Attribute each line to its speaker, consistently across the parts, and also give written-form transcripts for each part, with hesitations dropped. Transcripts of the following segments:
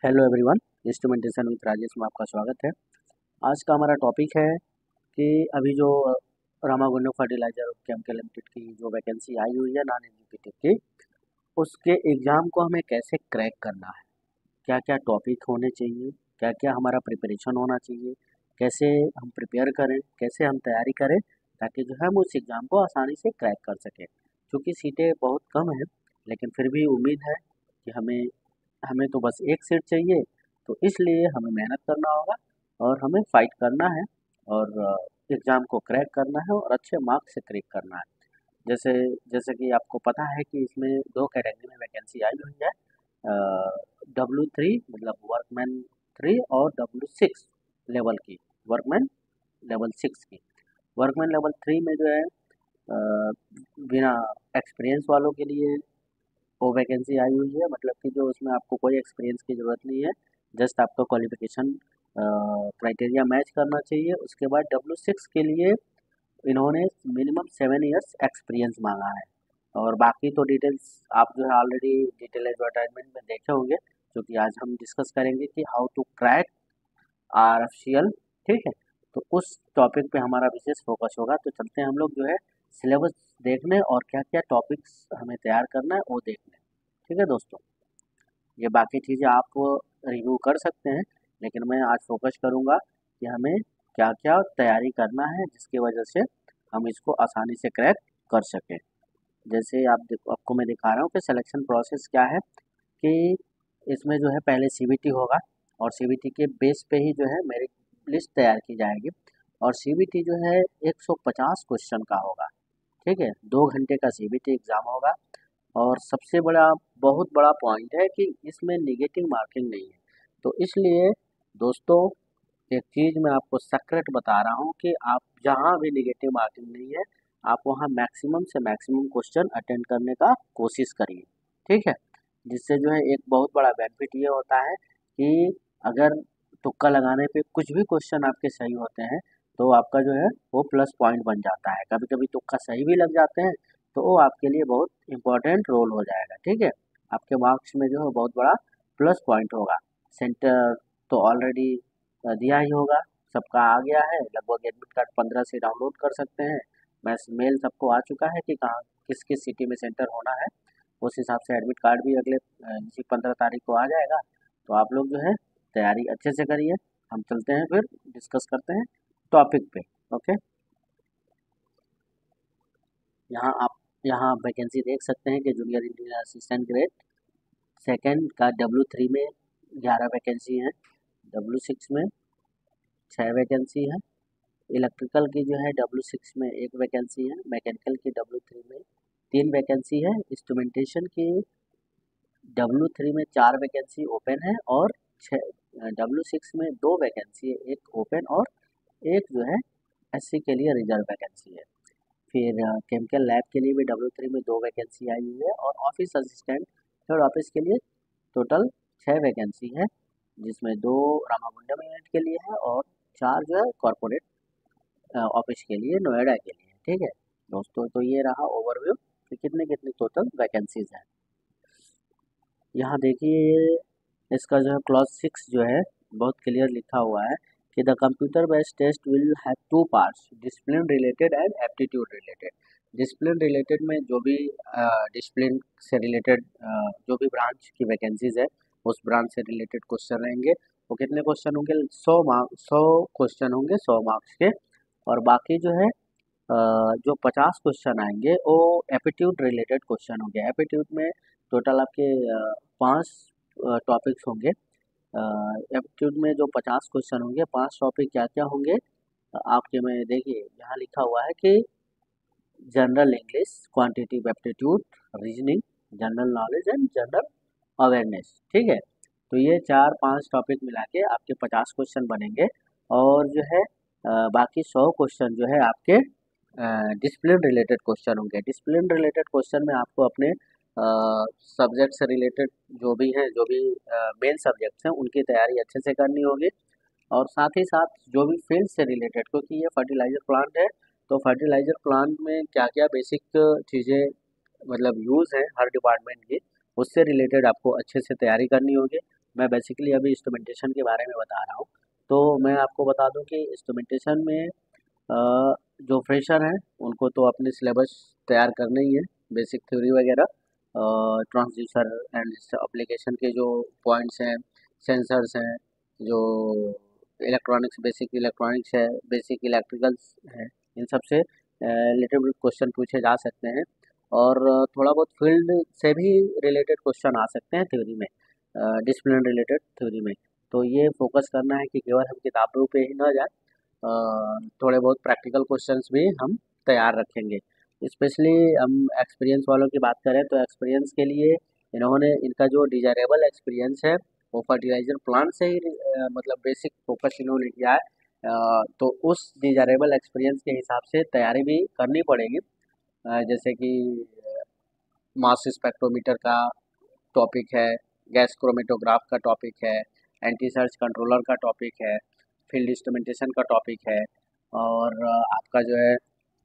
Speaker 1: Hello everyone, instrumentation with Rajesh में आपका स्वागत है। आज का हमारा टॉपिक है कि अभी जो रामागुंडम फर्टिलाइजर और केमिकल लिमिटेड की जो वैकेंसी आई हुई है नॉन एग्जीक्यूटिव की, उसके एग्ज़ाम को हमें कैसे क्रैक करना है, क्या क्या टॉपिक होने चाहिए, क्या क्या हमारा प्रिपरेशन होना चाहिए, कैसे हम प्रिपेयर करें, कैसे हम तैयारी करें ताकि जो है हम उस एग्ज़ाम को आसानी से क्रैक कर सकें। क्योंकि सीटें बहुत कम हैं, लेकिन फिर भी उम्मीद है कि हमें हमें तो बस एक सीट चाहिए, तो इसलिए हमें मेहनत करना होगा और हमें फाइट करना है और एग्ज़ाम को क्रैक करना है और अच्छे मार्क्स से क्रैक करना है। जैसे जैसे कि आपको पता है कि इसमें 2 कैटेगरी में वैकेंसी आई हुई है, W3 मतलब वर्कमैन 3 और W6 लेवल की, वर्कमैन लेवल 6 की। वर्कमैन लेवल 3 में जो है बिना एक्सपीरियंस वालों के लिए वो वैकेंसी आई हुई है, मतलब कि जो उसमें आपको कोई एक्सपीरियंस की ज़रूरत नहीं है, जस्ट आपका क्वालिफिकेशन क्राइटेरिया मैच करना चाहिए। उसके बाद W6 के लिए इन्होंने मिनिमम 7 इयर्स एक्सपीरियंस मांगा है और बाकी तो डिटेल्स आप जो है ऑलरेडी डिटेल एडवर्टाइजमेंट में देखे होंगे, जो कि आज हम डिस्कस करेंगे कि हाउ टू क्रैक RFCL। ठीक है, तो उस टॉपिक पे हमारा विशेष फोकस होगा। तो चलते हैं हम लोग जो है सिलेबस देखने और क्या क्या टॉपिक्स हमें तैयार करना है वो देखने। ठीक है दोस्तों, ये बाकी चीज़ें आप रिव्यू कर सकते हैं, लेकिन मैं आज फोकस करूँगा कि हमें क्या क्या तैयारी करना है जिसकी वजह से हम इसको आसानी से क्रैक कर सकें। जैसे आपको मैं दिखा रहा हूँ कि सिलेक्शन प्रोसेस क्या है, कि इसमें जो है पहले CBT होगा और CBT के बेस पे ही जो है मेरिट लिस्ट तैयार की जाएगी और CBT जो है 150 क्वेश्चन का होगा। ठीक है, 2 घंटे का CBT एग्ज़ाम होगा और सबसे बड़ा बहुत बड़ा पॉइंट है कि इसमें नेगेटिव मार्किंग नहीं है। तो इसलिए दोस्तों, एक चीज़ मैं आपको सीक्रेट बता रहा हूँ कि आप जहाँ भी नेगेटिव मार्किंग नहीं है, आप वहाँ मैक्सिमम से मैक्सिमम क्वेश्चन अटेंड करने का कोशिश करिए। ठीक है, जिससे जो है एक बहुत बड़ा बेनिफिट ये होता है कि अगर तुक्का लगाने पे कुछ भी क्वेश्चन आपके सही होते हैं, तो आपका जो है वो प्लस पॉइंट बन जाता है। कभी कभी तुक्का सही भी लग जाते हैं, तो वो आपके लिए बहुत इंपॉर्टेंट रोल हो जाएगा। ठीक है, आपके मार्क्स में जो है बहुत बड़ा प्लस पॉइंट होगा। सेंटर तो ऑलरेडी दिया ही होगा, सबका आ गया है लगभग। एडमिट कार्ड 15 से डाउनलोड कर सकते हैं। मैस मेल सबको आ चुका है कि कहाँ किस किस सिटी में सेंटर होना है। उस हिसाब से एडमिट कार्ड भी अगले इसी 15 तारीख को आ जाएगा। तो आप लोग जो है तैयारी अच्छे से करिए। हम चलते हैं फिर डिस्कस करते हैं टॉपिक पे। ओके, यहाँ आप वैकेंसी देख सकते हैं कि junior engineer assistant grade second का W3 में 11 वैकेंसी हैं, W6 में 6 वैकेंसी है, इलेक्ट्रिकल की जो है W6 में 1 वैकेंसी है, मैकेनिकल की W3 में 3 वैकेंसी है, इंस्ट्रूमेंटेशन की W3 में 4 वैकेंसी ओपन है और W6 में 2 वैकेंसी है, एक ओपन और एक जो है SC के लिए रिजर्व वैकेंसी है। फिर केमिकल लैब के लिए भी W3 में 2 वैकेंसी आई हुई है और ऑफिस असिस्टेंट थर्ड ऑफिस के लिए टोटल 6 वैकेंसी है, जिसमें 2 रामागुंडम यूनिट के लिए है और 4 जो है कॉरपोरेट ऑफिस के लिए नोएडा के लिए। ठीक है दोस्तों, तो ये रहा ओवरव्यू कि कितने कितने टोटल वैकेंसीज हैं। यहाँ देखिए, इसका जो है क्लॉज 6 जो है बहुत क्लियर लिखा हुआ है कि the computer based test will have 2 parts, discipline related and aptitude related. Discipline related में जो भी डिसिप्लिन से रिलेटेड जो भी ब्रांच की वैकेंसीज है, उस ब्रांच से रिलेटेड क्वेश्चन रहेंगे। वो कितने क्वेश्चन होंगे? 100 क्वेश्चन होंगे 100 मार्क्स के। और बाकी जो है जो 50 क्वेश्चन आएंगे वो एप्टीट्यूड रिलेटेड क्वेश्चन होंगे। एप्टीट्यूड में टोटल आपके 5 टॉपिक्स होंगे। एप्टीट्यूड में जो 50 क्वेश्चन होंगे, 5 टॉपिक क्या क्या होंगे आपके में देखिए यहाँ लिखा हुआ है कि general English, quantitative aptitude, reasoning, general knowledge and general awareness. ठीक है, तो ये 4-5 टॉपिक मिला के आपके 50 क्वेश्चन बनेंगे और जो है बाकी 100 क्वेश्चन जो है आपके डिसिप्लिन रिलेटेड क्वेश्चन होंगे। डिसिप्लिन रिलेटेड क्वेश्चन में आपको अपने सब्जेक्ट से रिलेटेड जो भी हैं, जो भी मेन सब्जेक्ट्स हैं, उनकी तैयारी अच्छे से करनी होगी और साथ ही साथ जो भी फील्ड से रिलेटेड, क्योंकि ये फर्टिलाइजर प्लांट है, तो फर्टिलाइजर प्लांट में क्या क्या बेसिक चीज़ें मतलब यूज़ है हर डिपार्टमेंट की, उससे रिलेटेड आपको अच्छे से तैयारी करनी होगी। मैं बेसिकली अभी इंस्ट्रूमेंटेशन के बारे में बता रहा हूँ। तो मैं आपको बता दूं कि इंस्ट्रूमेंटेशन में जो फ्रेशर हैं उनको तो अपने सिलेबस तैयार करना ही है, बेसिक थ्योरी वगैरह, ट्रांसड्यूसर एंड एप्लीकेशन के जो पॉइंट्स हैं, सेंसर्स हैं, जो इलेक्ट्रॉनिक्स, बेसिक इलेक्ट्रॉनिक्स है, बेसिक इलेक्ट्रिकल्स है, इन सब से रिलेटेड क्वेश्चन पूछे जा सकते हैं। और थोड़ा बहुत फील्ड से भी रिलेटेड क्वेश्चन आ सकते हैं थ्योरी में, डिसिप्लिन रिलेटेड थ्योरी में। तो ये फोकस करना है कि केवल हम किताबों पे ही ना जाए, थोड़े बहुत प्रैक्टिकल क्वेश्चंस भी हम तैयार रखेंगे। स्पेशली हम एक्सपीरियंस वालों की बात करें तो एक्सपीरियंस के लिए इन्होंने इनका जो डिजायरेबल एक्सपीरियंस है वो फर्टिलाइजर प्लांट से ही मतलब बेसिक फोकस इन्होंने किया है। तो उस डिजायरेबल एक्सपीरियंस के हिसाब से तैयारी भी करनी पड़ेगी। जैसे कि मास स्पेक्ट्रोमीटर का टॉपिक है, गैस क्रोमेटोग्राफ का टॉपिक है, एंटी सर्च कंट्रोलर का टॉपिक है, फील्ड इंस्ट्रूमेंटेशन का टॉपिक है, और आपका जो है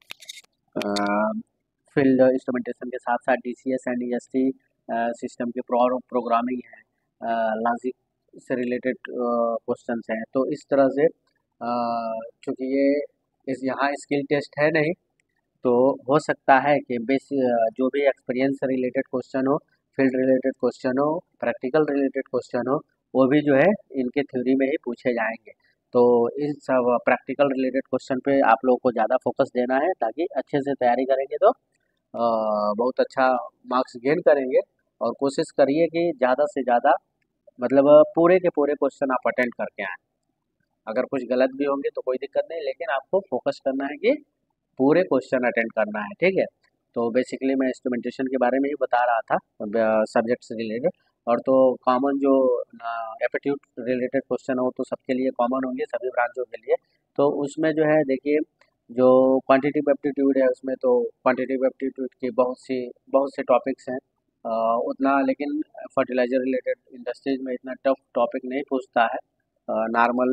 Speaker 1: फील्ड इंस्ट्रूमेंटेशन के साथ साथ डीसीएस एंड ईएसटी सिस्टम की प्रोग्रामिंग है, लॉजिक से रिलेटेड क्वेश्चंस हैं। तो इस तरह से चूँकि ये इस यहाँ स्किल टेस्ट है नहीं, तो हो सकता है कि जो भी एक्सपीरियंस से रिलेटेड क्वेश्चन हो, फील्ड रिलेटेड क्वेश्चन हो, प्रैक्टिकल रिलेटेड क्वेश्चन हो, वो भी जो है इनके थ्योरी में ही पूछे जाएंगे। तो इन सब प्रैक्टिकल रिलेटेड क्वेश्चन पे आप लोगों को ज़्यादा फोकस देना है, ताकि अच्छे से तैयारी करेंगे तो बहुत अच्छा मार्क्स गेन करेंगे। और कोशिश करिए कि ज़्यादा से ज़्यादा मतलब पूरे के पूरे क्वेश्चन आप अटेंड करके आएँ। अगर कुछ गलत भी होंगे तो कोई दिक्कत नहीं, लेकिन आपको फोकस करना है कि पूरे क्वेश्चन अटेंड करना है, ठीक है। तो बेसिकली मैं इंस्ट्रूमेंटेशन के बारे में ही बता रहा था, सब्जेक्ट से रिलेटेड। और तो कॉमन जो एप्टीट्यूड रिलेटेड क्वेश्चन हो तो सबके लिए कॉमन होंगे, सभी ब्रांचों के लिए। तो उसमें जो है देखिए, जो क्वांटिटेटिव एप्टीट्यूड है उसमें तो क्वांटिटेटिव एप्टीट्यूड की बहुत से टॉपिक्स हैं। उतना लेकिन फर्टिलाइजर रिलेटेड इंडस्ट्रीज में इतना टफ टॉपिक नहीं पूछता है। नॉर्मल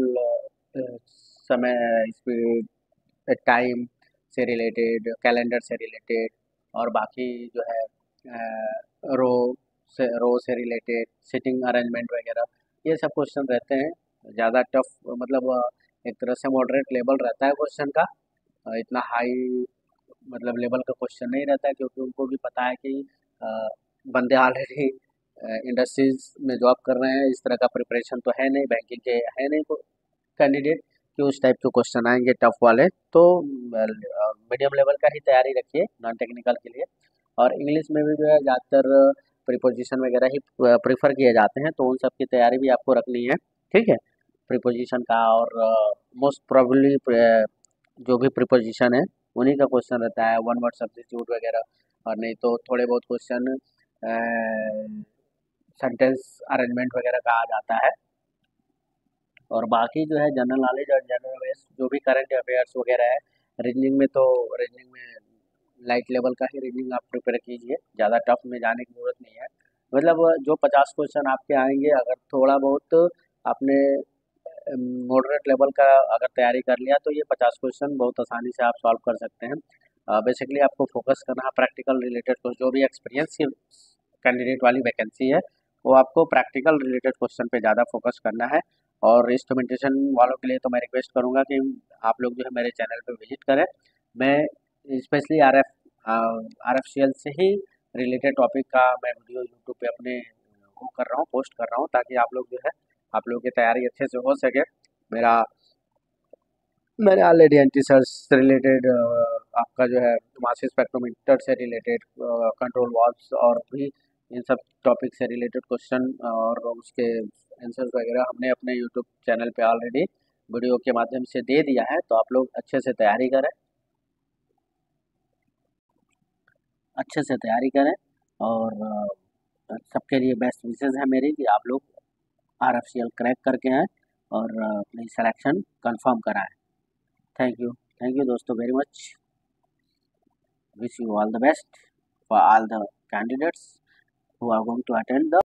Speaker 1: समय, स्पीड, टाइम से रिलेटेड, कैलेंडर से रिलेटेड, और बाकी जो है रो रो से रिलेटेड, सिटिंग अरेंजमेंट वगैरह, ये सब क्वेश्चन रहते हैं। ज़्यादा टफ मतलब एक तरह से मॉडरेट लेवल रहता है क्वेश्चन का, इतना हाई मतलब लेवल का क्वेश्चन नहीं रहता है, क्योंकि उनको भी पता है कि अ, बंदे ऑलरेडी इंडस्ट्रीज में जॉब कर रहे हैं, इस तरह का प्रिपरेशन तो है नहीं, बैंकिंग के है नहीं कैंडिडेट कि उस टाइप के क्वेश्चन आएंगे टफ वाले। तो मीडियम लेवल का ही तैयारी रखिए नॉन टेक्निकल के लिए। और इंग्लिश में भी जो है ज़्यादातर प्रीपोजिशन वगैरह ही प्रीफर किए जाते हैं, तो उन सब की तैयारी भी आपको रखनी है, ठीक है। प्रीपोजिशन का, और मोस्ट प्रोबेबली जो भी प्रीपोजिशन है उन्हीं का क्वेश्चन रहता है, वन वर्ड सब्स्टिट्यूट वगैरह। और नहीं तो थोड़े बहुत क्वेश्चन सेंटेंस अरेंजमेंट वगैरह का आ जाता है। और बाकी जो है जनरल नॉलेज और जनरल अवेयर्स, जो भी करंट अफेयर्स वगैरह है, रीजनिंग में तो रीजनिंग में लाइट लेवल का ही रीजनिंग आप प्रिपेयर कीजिए, ज़्यादा टफ में जाने की ज़रूरत नहीं है। मतलब जो 50 क्वेश्चन आपके आएंगे, अगर थोड़ा बहुत आपने मॉडरेट लेवल का अगर तैयारी कर लिया तो ये 50 क्वेश्चन बहुत आसानी से आप सॉल्व कर सकते हैं। बेसिकली आपको फोकस करना है प्रैक्टिकल रिलेटेड, तो जो भी एक्सपीरियंस की कैंडिडेट वाली वैकेंसी है वो आपको प्रैक्टिकल रिलेटेड क्वेश्चन पे ज़्यादा फोकस करना है। और इंस्ट्रूमेंटेशन वालों के लिए तो मैं रिक्वेस्ट करूँगा कि आप लोग जो है मेरे चैनल पे विजिट करें। मैं specially R F C L से ही रिलेटेड टॉपिक का मैं वीडियो यूट्यूब पे अपने वो कर रहा हूँ, पोस्ट कर रहा हूँ, ताकि आप लोग जो है आप लोगों की तैयारी अच्छे से हो सके। मेरा मैंने ऑलरेडी एंटी सर्च से रिलेटेड, आपका जो है मास स्पेक्ट्रोमीटर से रिलेटेड, कंट्रोल वाल्व्स और भी इन सब टॉपिक से रिलेटेड क्वेश्चन और उसके आंसर्स वगैरह हमने अपने यूट्यूब चैनल पे ऑलरेडी वीडियो के माध्यम से दे दिया है। तो आप लोग अच्छे से तैयारी करें, अच्छे से तैयारी करें। और सबके लिए बेस्ट विशेज़ है मेरी कि आप लोग R F C L crack करके आएँ और अपनी सिलेक्शन कंफर्म कराएँ। थैंक यू दोस्तों very much. Wish you all the best for all the candidates who are going to attend the